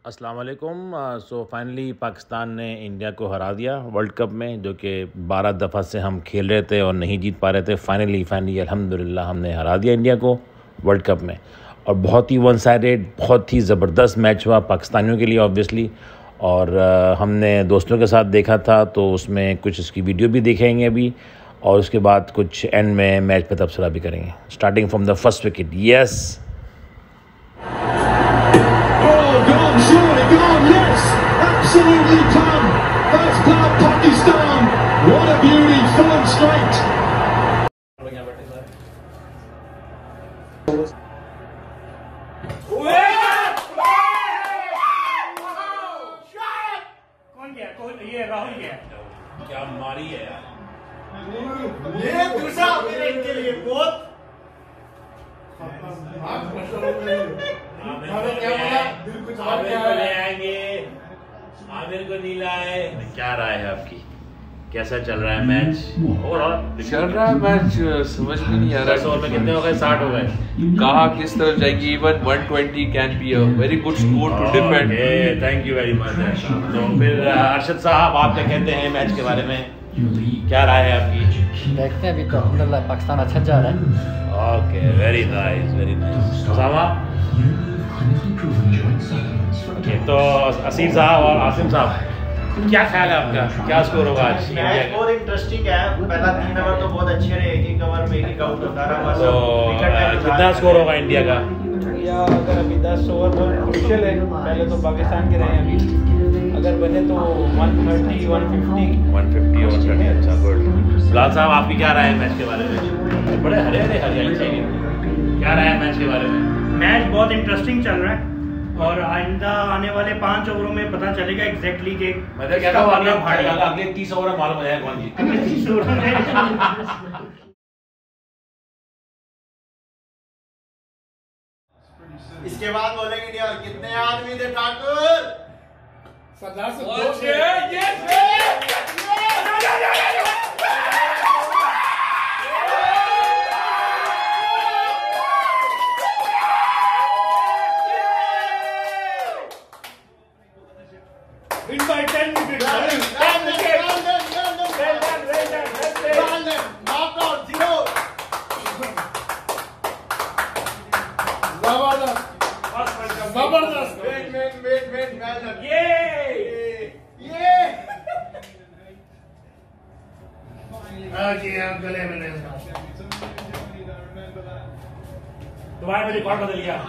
अस्सलाम वालेकुम। So finally Pakistan ने इंडिया को हरा दिया वर्ल्ड कप में, जो कि 12 दफ़ा से हम खेल रहे थे और नहीं जीत पा रहे थे। फाइनली अल्हम्दुलिल्लाह हमने हरा दिया इंडिया को वर्ल्ड कप में। और बहुत ही वन साइडेड, बहुत ही ज़बरदस्त मैच हुआ पाकिस्तानियों के लिए ऑब्वियसली। और हमने दोस्तों के साथ देखा था, तो उसमें कुछ इसकी वीडियो भी देखेंगे अभी, और उसके बाद कुछ एंड में मैच पे तबसरा भी करेंगे, starting from the first wicket. Yes Surely gone, yes, absolutely done. First club Pakistan. What a beauty, full and straight. कौन गया? ये राहुल गया। क्या मारी है यार, ये दूसरा मेरे इनके लिए बहुत आमिर को नहीं लाए। क्या राय है आपकी, कैसा चल रहा है मैच? चल रहा है मैच, समझ में नहीं आ रहा। 10 ओवर में कितने हो गए? 60 हो गए। कहाँ किस तरफ जाएगी? Even 120 can be a very good score to defend. Thank you very much. तो फिर अरशद साहब, आप क्या कहते हैं मैच के बारे में, क्या राय है आपकी? देखते हैं, अभी तो अल्हम्दुलिल्लाह पाकिस्तान अच्छा जा रहा है। Okay, very nice very nice. Usama, okay, तो असीर साहब और आसिम साहब, क्या ख्याल है आपका, क्या स्कोर होगा आज? मैच बहुत इंटरेस्टिंग है। पहला 3 ओवर तो बहुत अच्छे रहे, एक ओवर में एक आउट होता रहा। तो कितना स्कोर होगा इंडिया का? या अगर अभी 10 ओवर बहुत क्रूशियल है, पहले तो पाकिस्तान के रहे हैं, अभी अगर बने तो 130 150 और चढ़े। अच्छा, गुड। बिलाल साहब, आपकी क्या राय है मैच के बारे में? बड़े हरे हरे हरियाली चाहिए, क्या राय है मैच के बारे में? मैच बहुत इंटरेस्टिंग चल रहा है और आइंदा आने वाले 5 ओवरों में पता चलेगा एग्जैक्टली कि मैं तो कहता हूं अगले 30 ओवर में मालूम हो जाएगा कौन जीता। इसके बाद बोलेंगे इंडिया कितने आदमी थे ठाकुर? सरदार win by 10 wickets. Well done. Knock out, 0. Zabardast. Win. Well done. Yay! जी आप गले में नहीं तुम्हारे में रिकॉर्ड बदल गया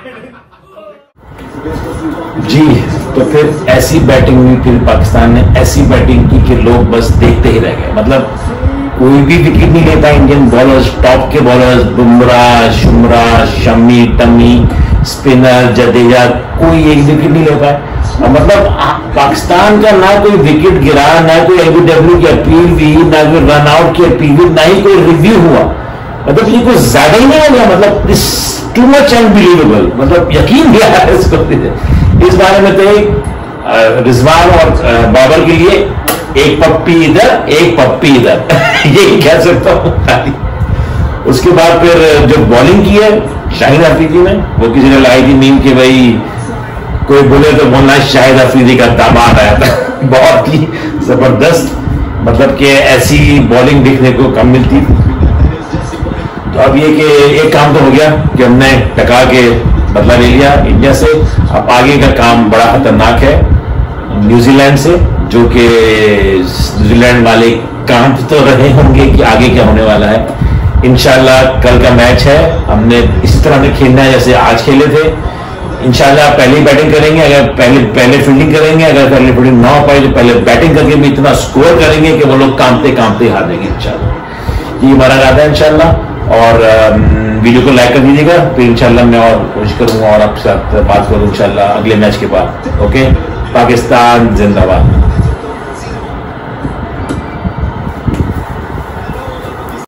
जी। तो फिर ऐसी बैटिंग हुई, फिर पाकिस्तान ने ऐसी बैटिंग की कि लोग बस देखते ही रह गए। मतलब कोई भी विकेट नहीं लेता। इंडियन बॉलर्स, टॉप के बॉलर्स, बुमराह, शुमराह, शमी, टमी, स्पिनर, जडेजा, कोई एक विकेट नहीं ले पाए। मतलब पाकिस्तान का ना कोई विकेट गिरा, ना कोई एलबीडब्ल्यू की अपील हुई, ना कोई रन आउट की अपील हुई, ना ही कोई रिव्यू हुआ। मतलब ये कुछ ज्यादा ही नहीं हो गया। मतलब दिस टू मच अनबिलीवेबल, मतलब यकीन नहीं आ रहा है इसको। इस बारे में तो रिजवान और बाबर के लिए एक पप्पी इधर एक पप्पी इधर ये कह सकता हूँ। उसके बाद फिर जो बॉलिंग की है शाहिद अफरीदी ने, वो किसी ने लाई थी मीम कि भाई कोई बोले तो बोलना शाहिद अफरीदी का दामाद आया था। बहुत ही जबरदस्त, मतलब कि ऐसी बॉलिंग देखने को कम मिलती। तो अब ये कि एक काम तो हो गया कि हमने टका के बदला ले लिया इंडिया से। अब आगे का काम बड़ा खतरनाक है न्यूजीलैंड से, जो कि न्यूजीलैंड वाले कांप तो रहे होंगे कि आगे क्या होने वाला है। इंशाल्लाह कल का मैच है, हमने इस तरह से खेलना है जैसे आज खेले थे। इंशाल्लाह पहले बैटिंग करेंगे, अगर पहले फील्डिंग करेंगे, अगर पहले फील्डिंग ना हो पाए तो पहले बैटिंग करके भी इतना स्कोर करेंगे कि वो लोग कांपते कांपते हार देंगे इंशाल्लाह। ये हमारा इरादा है इंशाल्लाह। और वीडियो को लाइक कर दीजिएगा, फिर इंशाल्लाह मैं और कोशिश करूंगा और आपके साथ बात करूं इंशाल्लाह अगले मैच के बाद। ओके, पाकिस्तान जिंदाबाद।